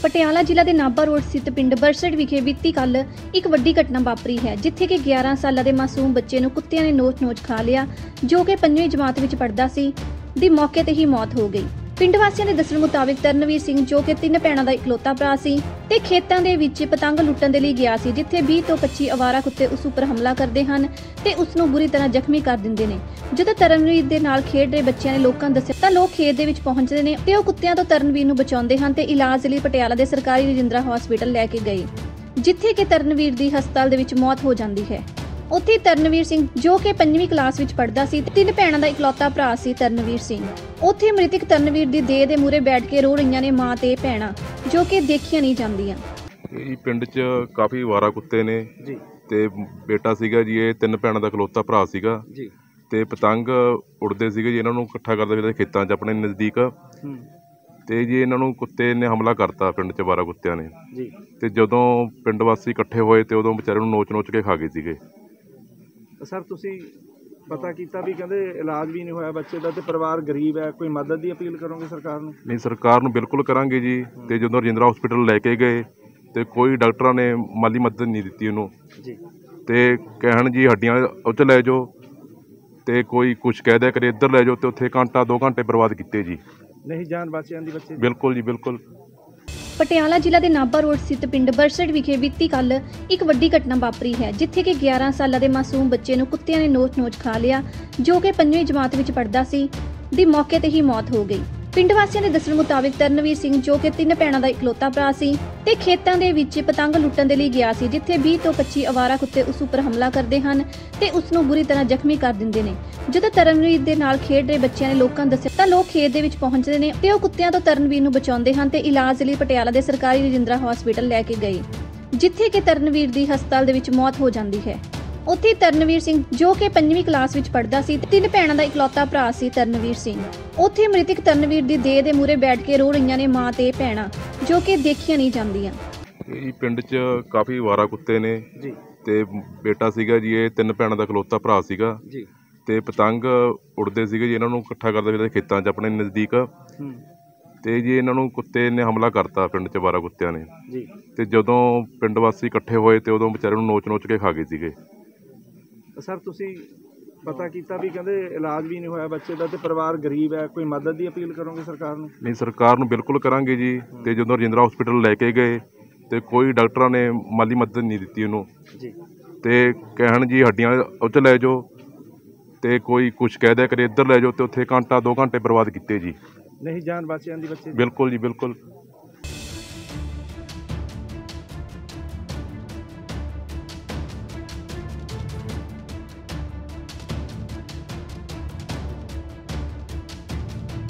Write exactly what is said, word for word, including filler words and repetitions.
ਪਟਿਆਲਾ ਜ਼ਿਲ੍ਹਾ ਦੇ ਨਾਭਾ ਰੋਡ ਸਥਿਤ ਪਿੰਡ ਬਰਸੜ ਵਿਖੇ ਬੀਤੀ ਕੱਲ ਇੱਕ ਵੱਡੀ ਘਟਨਾ ਵਾਪਰੀ ਹੈ, ਜਿੱਥੇ ਕਿ ਗਿਆਰਾਂ ਸਾਲਾਂ ਦੇ ਮਾਸੂਮ ਬੱਚੇ ਨੂੰ ਕੁੱਤਿਆਂ ਨੇ ਨੋਚ-ਨੋਚ ਖਾ ਲਿਆ, ਜੋ ਕਿ ਪੰਜਵੀਂ ਜਮਾਤ ਵਿੱਚ ਪੜ੍ਹਦਾ ਸੀ, ਦੀ ਮੌਕੇ ਤੇ ਹੀ ਮੌਤ ਹੋ ਗਈ। ਪਿੰਡ ਵਾਸੀਆਂ ਦੇ ਦੱਸਣ ਮੁਤਾਬਿਕ ਤਰਨਵੀਰ ਸਿੰਘ, ਜੋ ਕਿ ਤਿੰਨ ਭੈਣਾਂ ਦਾ ਇਕਲੌਤਾ ਭਰਾ ਸੀ, ਤੇ ਖੇਤਾਂ ਦੇ ਵਿੱਚ ਪਤੰਗ ਲੁੱਟਣ ਦੇ ਲਈ ਗਿਆ ਸੀ, ਜਿੱਥੇ ਵੀਹ ਤੋਂ ਪੱਚੀ ਅਵਾਰਾ ਕੁੱਤੇ ਉਸ ਉੱਪਰ ਹਮਲਾ ਕਰਦੇ ਹਨ ਤੇ ਉਸ ਨੂੰ ਬੁਰੀ ਤਰ੍ਹਾਂ ਜ਼ਖਮੀ ਕਰ ਦਿੰਦੇ ਨੇ। ਜਦੋਂ ਤਰਨਵੀਰ ਦੇ ਨਾਲ ਖੇਡ ਰਹੇ ਬੱਚਿਆਂ ਨੇ ਲੋਕਾਂ ਨੂੰ ਦੱਸਿਆ ਤਾਂ ਲੋਕ ਖੇਤ ਦੇ ਵਿੱਚ ਪਹੁੰਚਦੇ ਨੇ ਤੇ ਉਹ ਕੁੱਤਿਆਂ ਤੋਂ ਤਰਨਵੀਰ ਨੂੰ ਬਚਾਉਂਦੇ ਹਨ ਤੇ ਇਲਾਜ ਲਈ ਪਟਿਆਲਾ ਦੇ ਸਰਕਾਰੀ ਰਜਿੰਦਰਾ ਹਸਪੀਟਲ ਲੈ ਕੇ ਗਏ, ਜਿੱਥੇ ਕਿ ਤਰਨਵੀਰ ਦੀ ਹਸਪਤਾਲ ਦੇ ਵਿੱਚ ਮੌਤ ਹੋ ਜਾਂਦੀ ਹੈ। ਉੱਥੇ ਤਰਨਵੀਰ ਸਿੰਘ, ਜੋ ਕਿ ਪੰਜਵੀਂ ਕਲਾਸ ਵਿੱਚ ਪੜ੍ਹਦਾ ਸੀ, ਤਿੰਨ ਭੈਣਾਂ ਦਾ ਇਕਲੌਤਾ ਭਰਾ ਸੀ ਤਰਨਵੀਰ ਸਿੰਘ। ਉੱਥੇ ਮ੍ਰਿਤਕ ਤਰਨਵੀਰ ਦੀ ਦੇਹ ਦੇ ਮੂਹਰੇ ਬੈਠ ਕੇ ਰੋ ਰਹੀਆਂ ਨੇ ਮਾਂ ਤੇ ਭੈਣਾਂ, ਜੋ ਕਿ ਦੇਖੀਆਂ ਨਹੀਂ ਜਾਂਦੀਆਂ। ਇਹ ਪਿੰਡ 'ਚ ਕਾਫੀ ਅਵਾਰਾ ਕੁੱਤੇ ਨੇ ਜੀ ਤੇ ਬੇਟਾ ਸੀਗਾ ਜੀ, ਇਹ ਤਿੰਨ ਭੈਣਾਂ ਦਾ ਇਕਲੌਤਾ ਭਰਾ ਸੀਗਾ ਜੀ ਤੇ ਪਤੰਗ ਉੜਦੇ ਸੀਗੇ ਜੀ, ਇਹਨਾਂ ਨੂੰ ਇਕੱਠਾ ਕਰਦੇ ਫਿਰਦੇ ਖੇਤਾਂ 'ਚ ਆਪਣੇ ਨਜ਼ਦੀਕ। ਹੂੰ ਤੇ ਜੀ ਇਹਨਾਂ ਨੂੰ ਕੁੱਤੇ ਨੇ ਹਮਲਾ ਕਰਤਾ ਪਿੰਡ 'ਚ, ਅਵਾਰਾ ਕੁੱਤਿਆਂ ਨੇ। ਜੀ ਤੇ ਜਦੋਂ ਪਿੰਡ ਵਾਸੀ ਇਕੱਠੇ ਹੋਏ ਤੇ ਉਦੋਂ ਵਿਚਾਰੇ ਨੂੰ ਨੋਚ-ਨੋਚ ਕੇ ਖਾ ਗਏ ਸੀਗੇ। ਸਰ, ਤੁਸੀਂ ਪਤਾ ਕੀਤਾ ਵੀ ਕਹਿੰਦੇ ਇਲਾਜ ਵੀ ਨਹੀਂ ਹੋਇਆ ਬੱਚੇ ਦਾ ਤੇ ਪਰਿਵਾਰ ਗਰੀਬ ਹੈ, ਕੋਈ ਮਦਦ ਦੀ ਅਪੀਲ ਕਰੋਗੇ ਸਰਕਾਰ ਨੂੰ? ਨਹੀਂ, ਸਰਕਾਰ ਨੂੰ ਬਿਲਕੁਲ ਕਰਾਂਗੇ ਜੀ। ਤੇ ਜਦੋਂ ਰਜਿੰਦਰਾ ਹਸਪੀਟਲ ਲੈ ਕੇ ਗਏ ਤੇ ਕੋਈ ਡਾਕਟਰਾਂ ਨੇ ਮਾਲੀ ਮਦਦ ਨਹੀਂ ਦਿੱਤੀ ਉਹਨੂੰ, ਜੀ ਤੇ ਕਹਿਣ ਜੀ ਹੱਡੀਆਂ ਉਹ 'ਚ ਲੈ ਜਾਓ, ਤੇ ਕੋਈ ਕੁਛ ਕਹਿ ਦਿਆ ਕਰੇ ਇੱਧਰ ਲੈ ਜਾਓ, ਤੇ ਉੱਥੇ ਘੰਟਾ ਦੋ ਘੰਟੇ ਬਰਬਾਦ ਕੀਤੇ ਜੀ। ਨਹੀਂ ਜਾਨ ਬਚ ਜਾਂਦੀ ਬੱਚੇ ਦੀ? ਬਿਲਕੁਲ ਜੀ, ਬਿਲਕੁਲ। ਪਟਿਆਲਾ ਜ਼ਿਲ੍ਹਾ ਦੇ ਨਾਭਾ ਰੋਡ ਸਥਿਤ ਪਿੰਡ ਬਰਸੜ ਵਿਖੇ ਬੀਤੀ ਕੱਲ ਇੱਕ ਵੱਡੀ ਘਟਨਾ ਵਾਪਰੀ ਹੈ, ਜਿੱਥੇ ਕਿ ਗਿਆਰਾਂ ਸਾਲਾਂ ਦੇ ਮਾਸੂਮ ਬੱਚੇ ਨੂੰ ਕੁੱਤਿਆਂ ਨੇ ਨੋਚ-ਨੋਚ ਖਾ ਲਿਆ, ਜੋ ਕਿ ਪੰਜਵੀਂ ਜਮਾਤ ਵਿੱਚ ਪੜ੍ਹਦਾ ਸੀ, ਦੀ ਮੌਕੇ ਤੇ ਹੀ ਮੌਤ ਹੋ ਗਈ। ਪਿੰਡ ਵਾਸੀਆਂ ਦੇ ਦੱਸਣ ਮੁਤਾਬਿਕ ਤਰਨਵੀਰ ਸਿੰਘ, ਜੋ ਕਿ ਤਿੰਨ ਭੈਣਾਂ ਦਾ ਇਕਲੌਤਾ ਭਰਾ ਸੀ, ਤੇ ਖੇਤਾਂ ਦੇ ਵਿੱਚ ਪਤੰਗ ਲੁੱਟਣ ਦੇ ਲਈ ਗਿਆ ਸੀ, ਜਿੱਥੇ ਵੀਹ ਤੋਂ ਪੱਚੀ ਅਵਾਰਾ ਕੁੱਤੇ ਉਸ ਉੱਪਰ ਹਮਲਾ ਕਰਦੇ ਹਨ ਤੇ ਉਸ ਨੂੰ ਬੁਰੀ ਤਰ੍ਹਾਂ ਜ਼ਖਮੀ ਕਰ ਦਿੰਦੇ ਨੇ। ਜਦੋਂ ਤਰਨਵੀਰ ਦੇ ਨਾਲ ਖੇਡ ਰਹੇ ਬੱਚਿਆਂ ਨੇ ਲੋਕਾਂ ਨੂੰ ਦੱਸਿਆ ਤਾਂ ਲੋਕ ਖੇਤ ਦੇ ਵਿੱਚ ਪਹੁੰਚਦੇ ਨੇ ਤੇ ਉਹ ਕੁੱਤਿਆਂ ਤੋਂ ਤਰਨਵੀਰ ਨੂੰ ਬਚਾਉਂਦੇ ਹਨ ਤੇ ਇਲਾਜ ਲਈ ਪਟਿਆਲਾ ਦੇ ਸਰਕਾਰੀ ਰਜਿੰਦਰਾ ਹਸਪੀਟਲ ਲੈ ਕੇ ਗਏ, ਜਿੱਥੇ ਕਿ ਤਰਨਵੀਰ ਦੀ ਹਸਪਤਾਲ ਦੇ ਵਿੱਚ ਮੌਤ ਹੋ ਜਾਂਦੀ ਹੈ। ਉੱਥੇ ਤਰਨਵੀਰ ਸਿੰਘ, ਜੋ ਕਿ ਪੰਜਵੀਂ ਕਲਾਸ ਵਿੱਚ ਪੜ੍ਹਦਾ ਸੀ, ਤਿੰਨ ਭੈਣਾਂ ਦਾ ਇਕਲੌਤਾ ਭਰਾ ਸੀ ਤਰਨਵੀਰ ਸਿੰਘ। ਉੱਥੇ ਮ੍ਰਿਤਕ ਤਰਨਵੀਰ ਦੀ ਦੇਹ ਦੇ ਮੂਹਰੇ ਬੈਠ ਕੇ ਰੋ ਰਹੀਆਂ ਨੇ ਮਾਂ ਤੇ ਭੈਣਾਂ, ਜੋ ਕਿ ਦੇਖੀਆਂ ਨਹੀਂ ਜਾਂਦੀਆਂ। ਇਹ ਪਿੰਡ 'ਚ ਕਾਫੀ ਅਵਾਰਾ ਕੁੱਤੇ ਨੇ ਜੀ ਤੇ ਬੇਟਾ ਸੀਗਾ ਜੀ, ਇਹ ਤਿੰਨ ਭੈਣਾਂ ਦਾ ਇਕਲੌਤਾ ਭਰਾ ਸੀਗਾ ਜੀ ਤੇ ਪਤੰਗ ਉੜਦੇ ਸੀਗੇ ਜੀ, ਇਹਨਾਂ ਨੂੰ ਇਕੱਠਾ ਕਰਦੇ ਫਿਰਦੇ ਖੇਤਾਂ 'ਚ ਆਪਣੇ ਨਜ਼ਦੀਕ। ਹੂੰ ਤੇ ਜੀ ਇਹਨਾਂ ਨੂੰ ਕੁੱਤੇ ਨੇ ਹਮਲਾ ਕਰਤਾ ਪਿੰਡ 'ਚ, ਅਵਾਰਾ ਕੁੱਤਿਆਂ ਨੇ। ਜੀ ਤੇ ਜਦੋਂ ਪਿੰਡ ਵਾਸੀ ਇਕੱਠੇ ਹੋਏ ਤੇ ਉਦੋਂ ਵਿਚਾਰੇ ਨੂੰ ਨੋਚ-ਨੋਚ ਕੇ ਖਾ ਗਏ ਸੀਗੇ। ਸਰ, ਤੁਸੀਂ ਪਤਾ ਕੀਤਾ ਵੀ ਕਹਿੰਦੇ ਇਲਾਜ ਵੀ ਨਹੀਂ ਹੋਇਆ ਬੱਚੇ ਦਾ ਤੇ ਪਰਿਵਾਰ ਗਰੀਬ ਹੈ, ਕੋਈ ਮਦਦ ਦੀ ਅਪੀਲ ਕਰੋਗੇ ਸਰਕਾਰ ਨੂੰ? ਨਹੀਂ, ਸਰਕਾਰ ਨੂੰ ਬਿਲਕੁਲ ਕਰਾਂਗੇ ਜੀ। ਤੇ ਜਦੋਂ ਰਜਿੰਦਰਾ ਹਸਪੀਟਲ ਲੈ ਕੇ ਗਏ ਤੇ ਕੋਈ ਡਾਕਟਰਾਂ ਨੇ ਮਾਲੀ ਮਦਦ ਨਹੀਂ ਦਿੱਤੀ ਉਹਨੂੰ, ਜੀ ਤੇ ਕਹਿਣ ਜੀ ਹੱਡੀਆਂ ਉਹ 'ਚ ਲੈ ਜਾਓ, ਤੇ ਕੋਈ ਕੁਛ ਕਹਿ ਦਿਆ ਕਰੇ ਇੱਧਰ ਲੈ ਜਾਓ, ਤੇ ਉੱਥੇ ਘੰਟਾ ਦੋ ਘੰਟੇ ਬਰਬਾਦ ਕੀਤੇ ਜੀ। ਨਹੀਂ ਜਾਨ ਬਚ ਜਾਂਦੀ ਬੱਚੇ ਦੀ? ਬਿਲਕੁਲ ਜੀ, ਬਿਲਕੁਲ।